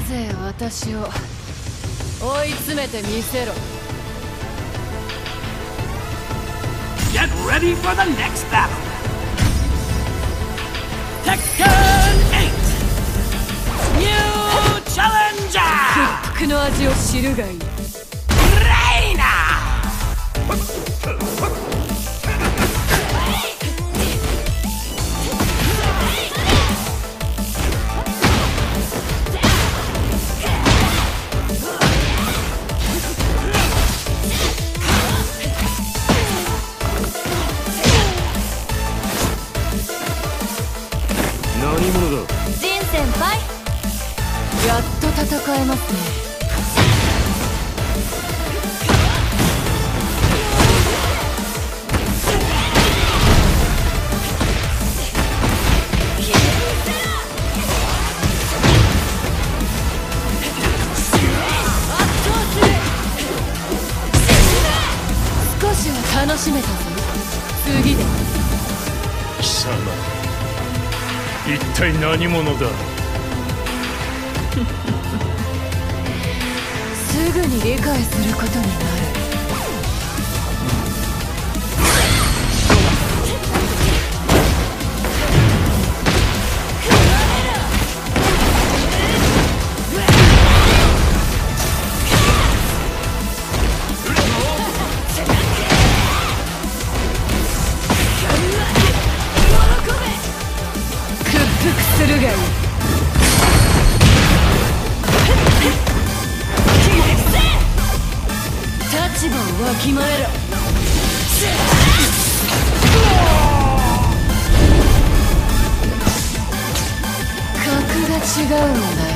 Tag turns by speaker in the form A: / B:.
A: ぜ私を追い詰めてみせろ。
B: Get ready for the next battle! Tekken 8! New Challenger!
A: 屈服の味を知るがいい。
B: レイナ！
C: 何者だ？
A: ジン先輩、やっと戦えますね。少しは楽しめたぞ。次で。
C: 貴様、一体何者だ？
A: すぐに理解することになる。屈服するがいい。立場をわきまえろ。格が違うんだよ。